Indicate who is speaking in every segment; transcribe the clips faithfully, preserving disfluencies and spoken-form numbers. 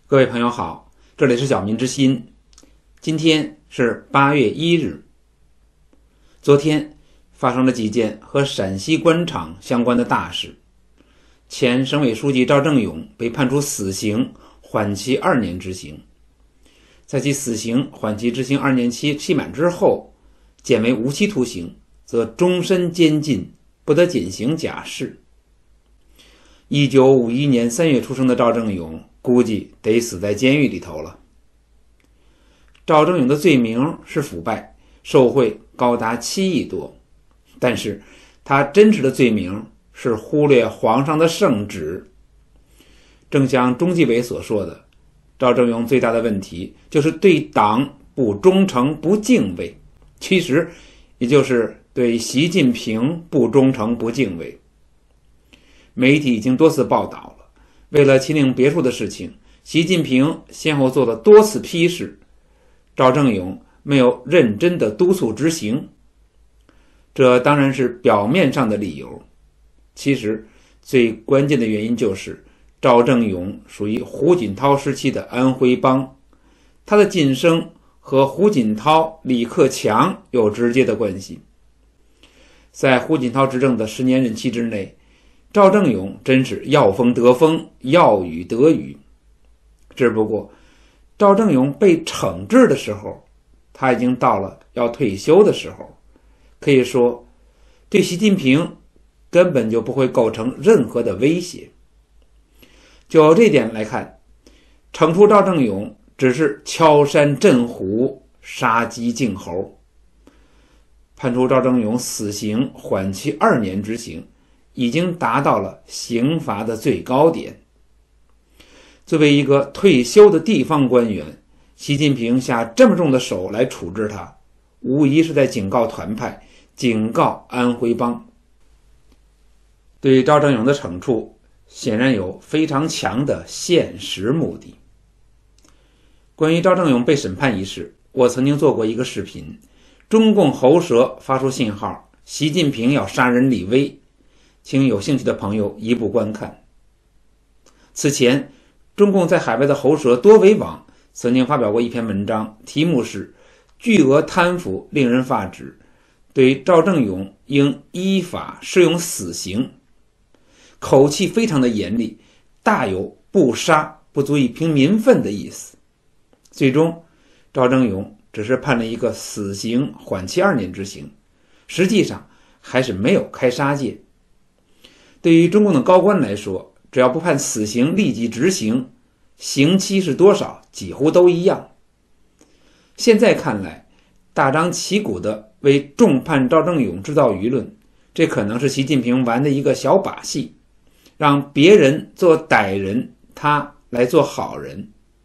Speaker 1: 各位朋友好，这里是小民之心。今天是八月一日。昨天发生了几件和陕西官场相关的大事。前省委书记赵正永被判处死刑，缓期二年执行。在其死刑缓期执行二年期期满之后，减为无期徒刑，则终身监禁，不得减刑假释。一九五一年三月出生的赵正永，估计得死在监狱里头了。赵正永的罪名是腐败，受贿高达七亿多，但是他真实的罪名是忽略皇上的圣旨。正像中纪委所说的，赵正永最大的问题就是对党不忠诚不敬畏，其实也就是对习近平不忠诚不敬畏。媒体已经多次报道了，为了秦岭别墅的事情，习近平先后做了多次批示，赵正永没有认真的督促执行。这当然是表面上的理由，其实最关键的原因就是赵正永属于胡锦涛时期的安徽帮，他的晋升和胡锦涛、李克强有直接的关系。在胡锦涛执政的十年任期之内，赵正永真是要风得风，要雨得雨。只不过赵正永被惩治的时候，他已经到了要退休的时候，可以说对习近平根本就不会构成任何的威胁。就这点来看，惩处赵正永只是敲山震虎，杀鸡儆猴。判处赵正永死刑，缓期二年执行，已经达到了刑罚的最高点。作为一个退休的地方官员，习近平下这么重的手来处置他，无疑是在警告团派，警告安徽帮。对赵正永的惩处显然有非常强的现实目的。关于赵正永被审判一事，我曾经做过一个视频，中共喉舌发出信号，习近平要杀人立威，请有兴趣的朋友移步观看。此前中共在海外的喉舌多维网曾经发表过一篇文章，题目是巨额贪腐令人发指，对赵正永应依法适用死刑，口气非常的严厉，大有不杀不足以平民愤的意思。最终赵正永只是判了一个死刑，缓期二年执行，实际上还是没有开杀戒。对于中共的高官来说，只要不判死刑立即执行，刑期是多少几乎都一样。现在看来，大张旗鼓的为重判赵正永制造舆论，这可能是习近平玩的一个小把戏，让别人做歹人，他来做好人。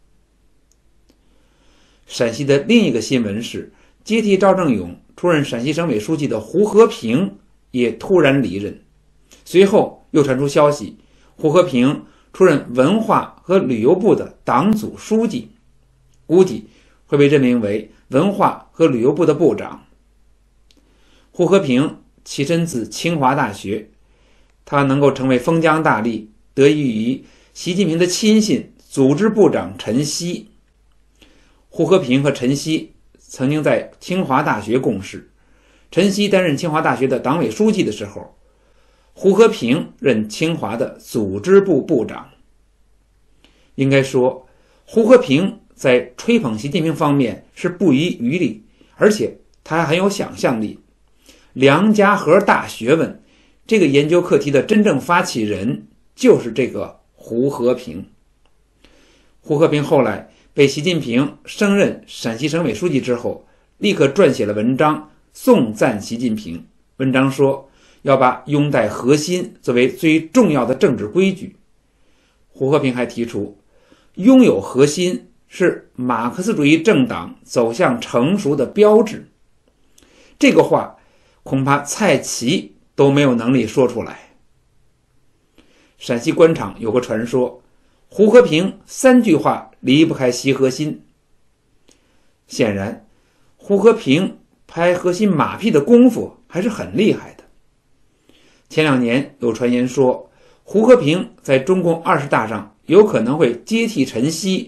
Speaker 1: 陕西的另一个新闻是，接替赵正永出任陕西省委书记的胡和平也突然离任。随后又传出消息，胡和平出任文化和旅游部的党组书记，估计会被任命为文化和旅游部的部长。胡和平起身自清华大学，他能够成为封疆大吏，得益于习近平的亲信组织部长陈希。胡和平和陈希曾经在清华大学共事，陈希担任清华大学的党委书记的时候，胡和平任清华的组织部部长。应该说，胡和平在吹捧习近平方面是不遗余力，而且他还很有想象力。梁家河大学问这个研究课题的真正发起人就是这个胡和平。胡和平后来被习近平升任陕西省委书记之后，立刻撰写了文章颂赞习近平。文章说要把拥戴核心作为最重要的政治规矩。胡和平还提出，拥有核心是马克思主义政党走向成熟的标志。这个话恐怕蔡奇都没有能力说出来。陕西官场有个传说，胡和平三句话离不开习核心。显然胡和平拍核心马屁的功夫还是很厉害的。前两年有传言说，胡和平在中共二十大上有可能会接替陈希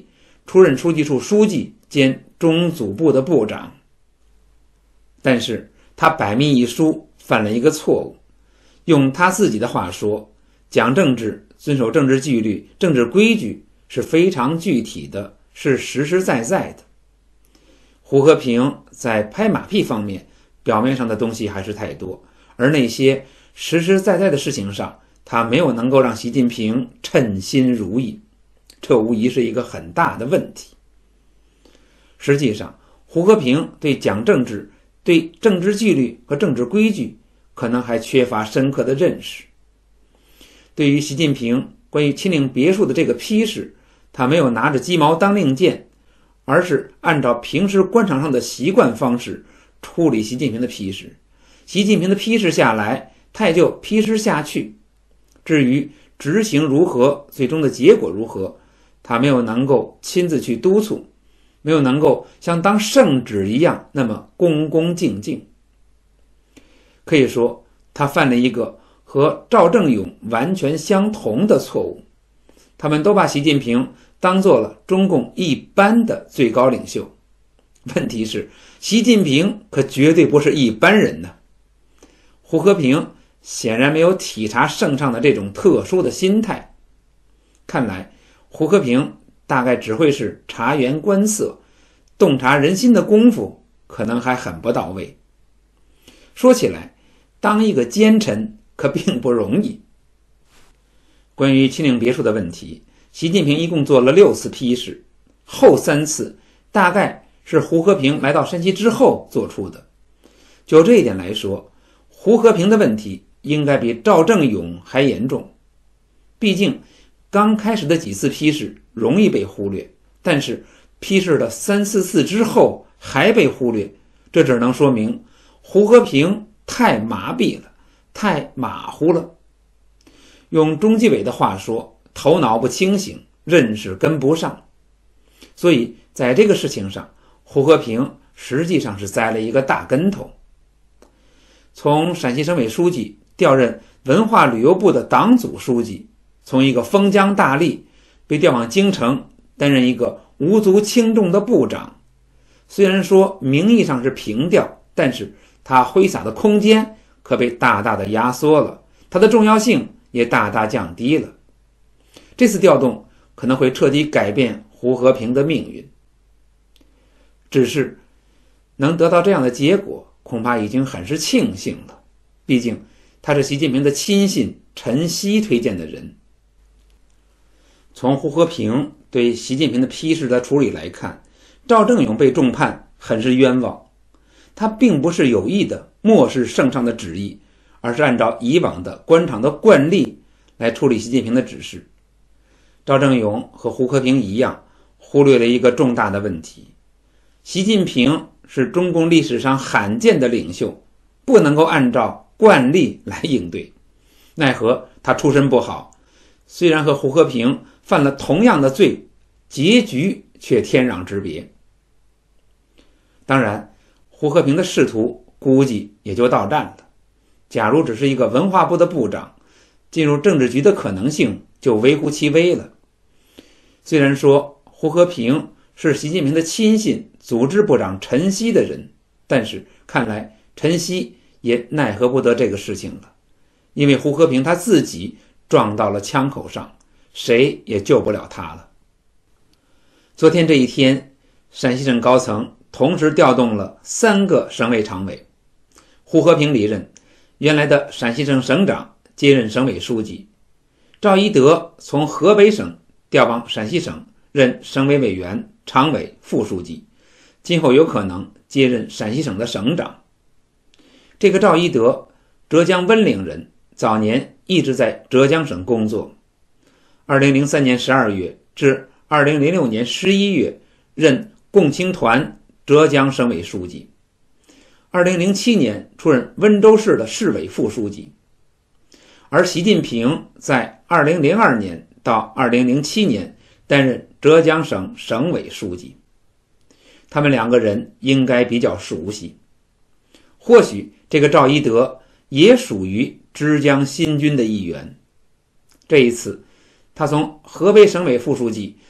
Speaker 1: 出任书记处书记兼中组部的部长。但是他百密一疏，犯了一个错误。用他自己的话说，讲政治、遵守政治纪律、政治规矩是非常具体的，是实实在在的。胡和平在拍马屁方面，表面上的东西还是太多，而那些实实在在的事情上，他没有能够让习近平称心如意，这无疑是一个很大的问题。实际上，胡和平对讲政治、对政治纪律和政治规矩可能还缺乏深刻的认识。对于习近平关于亲岭别墅的这个批示，他没有拿着鸡毛当令箭，而是按照平时官场上的习惯方式处理习近平的批示。习近平的批示下来，他也就批示下去。至于执行如何，最终的结果如何，他没有能够亲自去督促，没有能够像当圣旨一样那么恭恭敬敬。可以说，他犯了一个和赵正永完全相同的错误。他们都把习近平当做了中共一般的最高领袖。问题是，习近平可绝对不是一般人呢。胡和平显然没有体察圣上的这种特殊的心态。看来，胡和平大概只会是察言观色，洞察人心的功夫可能还很不到位。说起来，当一个奸臣可并不容易。关于亲岭别墅的问题，习近平一共做了六次批示，后三次大概是胡和平来到山西之后做出的。就这一点来说，胡和平的问题应该比赵正永还严重。毕竟刚开始的几次批示容易被忽略，但是批示了三四次之后还被忽略，这只能说明胡和平太麻痹了，太马虎了。用中纪委的话说，头脑不清醒，认识跟不上。所以在这个事情上，胡和平实际上是栽了一个大跟头。从陕西省委书记调任文化旅游部的党组书记，从一个封疆大吏被调往京城担任一个无足轻重的部长。虽然说名义上是平调，但是他挥洒的空间可被大大的压缩了，他的重要性也大大降低了。这次调动可能会彻底改变胡和平的命运。只是能得到这样的结果，恐怕已经很是庆幸了。毕竟他是习近平的亲信陈希推荐的人。从胡和平对习近平的批示的处理来看，赵正永被重判很是冤枉。他并不是有意的漠视圣上的旨意，而是按照以往的官场的惯例来处理习近平的指示。赵正永和胡和平一样，忽略了一个重大的问题：习近平是中共历史上罕见的领袖，不能够按照惯例来应对。奈何他出身不好，虽然和胡和平犯了同样的罪，结局却天壤之别。当然，胡和平的仕途估计也就到站了。假如只是一个文化部的部长，进入政治局的可能性就微乎其微了。虽然说胡和平是习近平的亲信组织部长陈希的人，但是看来陈希也奈何不得这个事情了。因为胡和平他自己撞到了枪口上，谁也救不了他了。昨天这一天，陕西省高层同时调动了三个省委常委。胡和平离任，原来的陕西省省长接任省委书记。赵一德从河北省调往陕西省，任省委委员、常委、副书记，今后有可能接任陕西省的省长。这个赵一德，浙江温岭人，早年一直在浙江省工作。二零零三年十二月至二零零六年十一月，任共青团浙江省委书记。二零零七年出任温州市的市委副书记。而习近平在二零零二年到二零零七年担任浙江省省委书记。他们两个人应该比较熟悉。或许这个赵一德也属于枝江新军的一员。这一次他从河北省委副书记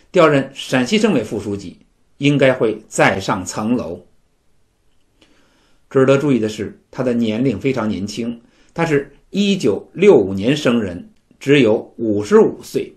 Speaker 1: 调任陕西省委副书记，应该会再上层楼。值得注意的是，他的年龄非常年轻，他是一九六五年生人，只有五十五岁。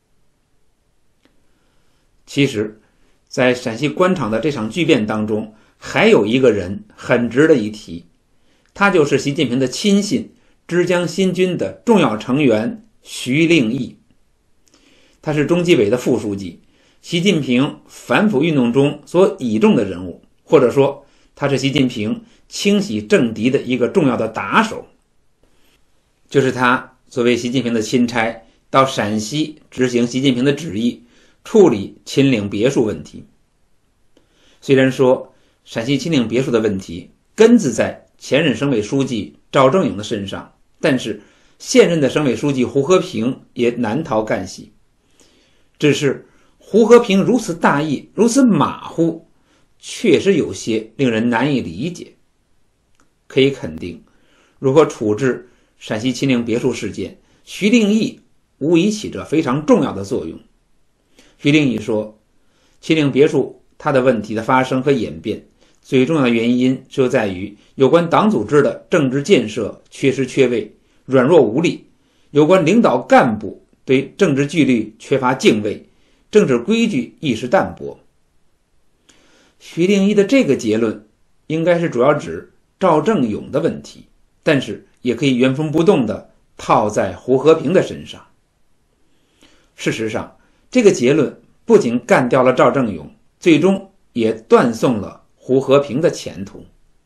Speaker 1: 其实，在陕西官场的这场巨变当中，还有一个人很值得一提，他就是习近平的亲信，枝江新军的重要成员徐令义。他是中纪委的副书记，习近平反腐运动中所倚重的人物，或者说他是习近平清洗政敌的一个重要的打手。就是他作为习近平的钦差，到陕西执行习近平的旨意，处理秦岭别墅问题。虽然说陕西秦岭别墅的问题根子在前任省委书记赵正永的身上，但是现任的省委书记胡和平也难逃干系。只是胡和平如此大意，如此马虎，确实有些令人难以理解。可以肯定，如何处置陕西秦岭别墅事件，徐令义无疑起着非常重要的作用。徐令义说，秦岭别墅它的问题的发生和演变，最重要的原因就在于有关党组织的政治建设缺失缺位、软弱无力，有关领导干部对政治纪律缺乏敬畏，政治规矩意识淡薄。徐令义的这个结论应该是主要指赵正永的问题，但是也可以原封不动地套在胡和平的身上。事实上，这个结论不仅干掉了赵正永，最终也断送了胡和平的前途。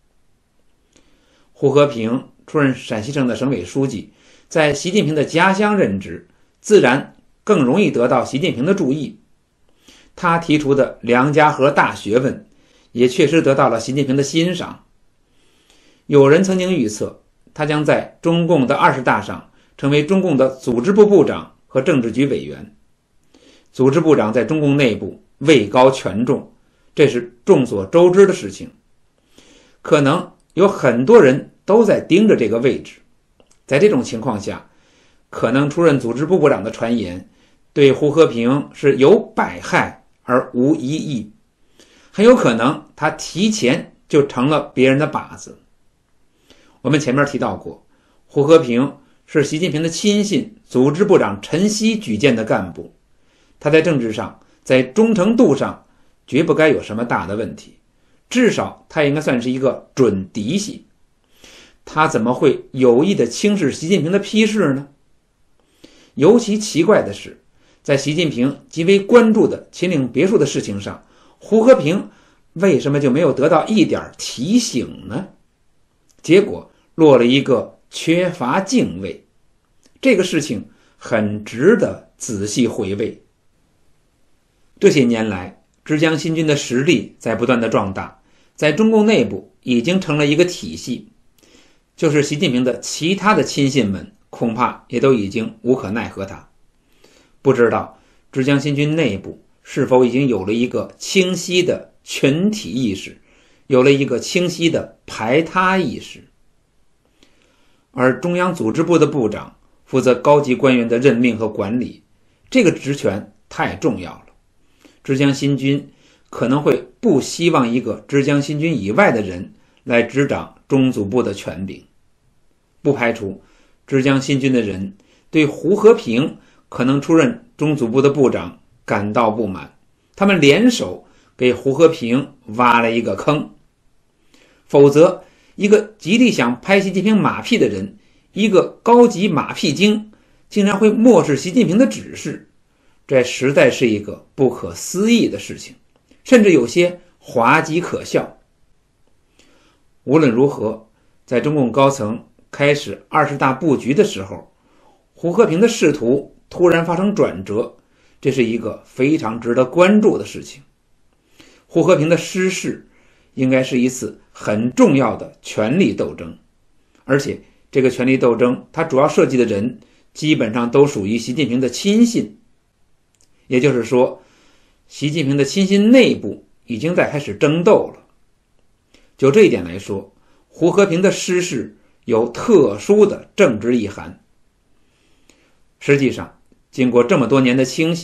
Speaker 1: 胡和平出任陕西省的省委书记，在习近平的家乡任职，自然更容易得到习近平的注意。他提出的梁家河大学问也确实得到了习近平的欣赏。有人曾经预测，他将在中共的二十大上成为中共的组织部部长和政治局委员。组织部长在中共内部位高权重，这是众所周知的事情。可能有很多人都在盯着这个位置。在这种情况下，可能出任组织部部长的传言对胡和平是有百害而无一益，很有可能他提前就成了别人的靶子。我们前面提到过，胡和平是习近平的亲信，组织部长陈希举荐的干部，他在政治上，在忠诚度上绝不该有什么大的问题，至少他应该算是一个准嫡系。他怎么会有意地轻视习近平的批示呢？尤其奇怪的是，在习近平极为关注的秦岭别墅的事情上，胡和平为什么就没有得到一点提醒呢？结果落了一个缺乏敬畏。这个事情很值得仔细回味。这些年来，枝江新军的实力在不断的壮大，在中共内部已经成了一个体系，就是习近平的其他的亲信们恐怕也都已经无可奈何他。不知道枝江新军内部是否已经有了一个清晰的群体意识，有了一个清晰的排他意识。而中央组织部的部长负责高级官员的任命和管理，这个职权太重要了。枝江新军可能会不希望一个枝江新军以外的人来执掌中组部的权柄，不排除枝江新军的人对胡和平可能出任中组部的部长感到不满，他们联手给胡和平挖了一个坑。否则，一个极力想拍习近平马屁的人，一个高级马屁精，竟然会漠视习近平的指示，这实在是一个不可思议的事情，甚至有些滑稽可笑。无论如何，在中共高层开始二十大布局的时候，胡和平的仕途突然发生转折，这是一个非常值得关注的事情。胡和平的失势应该是一次很重要的权力斗争，而且这个权力斗争它主要涉及的人基本上都属于习近平的亲信，也就是说，习近平的亲信内部已经在开始争斗了。就这一点来说，胡和平的失势有特殊的政治意涵。实际上，经过这么多年的清洗，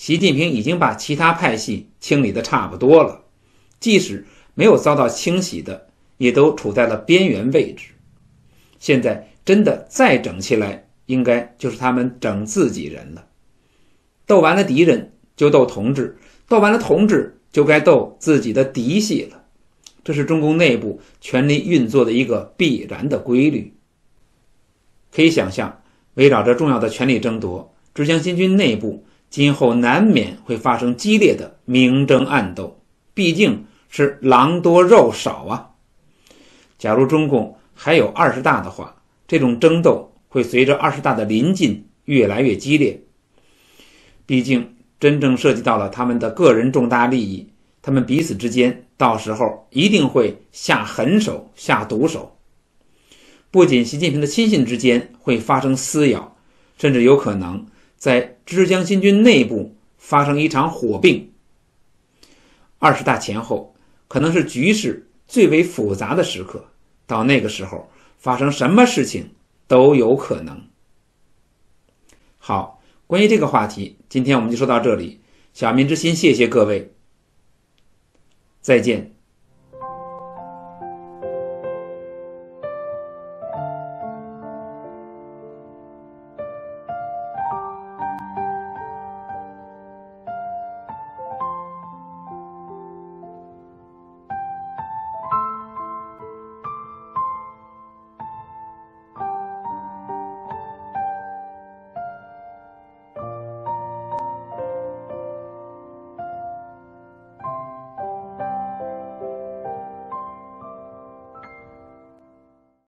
Speaker 1: 习近平已经把其他派系清理得差不多了，即使没有遭到清洗的，也都处在了边缘位置。现在真的再整起来，应该就是他们整自己人了。斗完了敌人就斗同志，斗完了同志就该斗自己的嫡系了。这是中共内部权力运作的一个必然的规律。可以想象，围绕着重要的权力争夺，浙江新军内部今后难免会发生激烈的明争暗斗，毕竟是狼多肉少啊。假如中共还有二十大的话，这种争斗会随着二十大的临近越来越激烈。毕竟真正涉及到了他们的个人重大利益，他们彼此之间到时候一定会下狠手下毒手。不仅习近平的亲信之间会发生撕咬，甚至有可能在浙江新军内部发生一场火并。二十大前后可能是局势最为复杂的时刻，到那个时候发生什么事情都有可能。好，关于这个话题，今天我们就说到这里。小民之心，谢谢各位，再见。